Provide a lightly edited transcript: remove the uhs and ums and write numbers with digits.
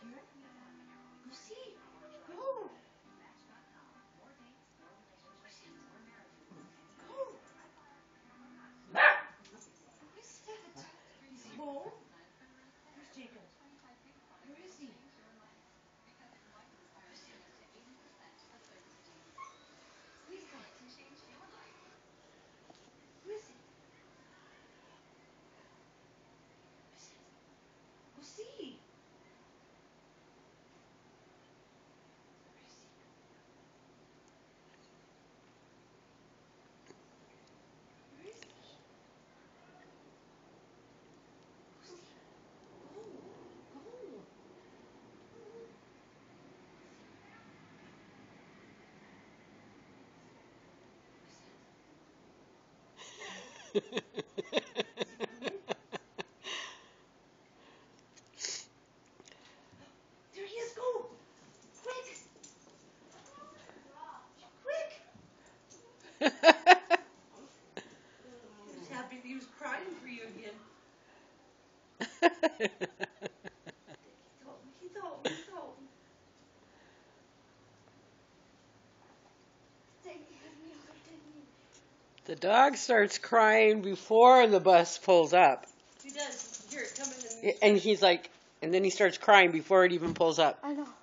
Go see. Go. Go. What is that? Is he home? Where's Jacob? Where is he? Who is that? Who is it? Who is it? Go see. Where is he? Where is he? Go see. Go. Go. There he is. Go. Quick. Quick. He was happy that he was crying for you again. He's home. He's home. The dog starts crying before the bus pulls up. He does. Here, come in. And he's like, and then he starts crying before it even pulls up. I know.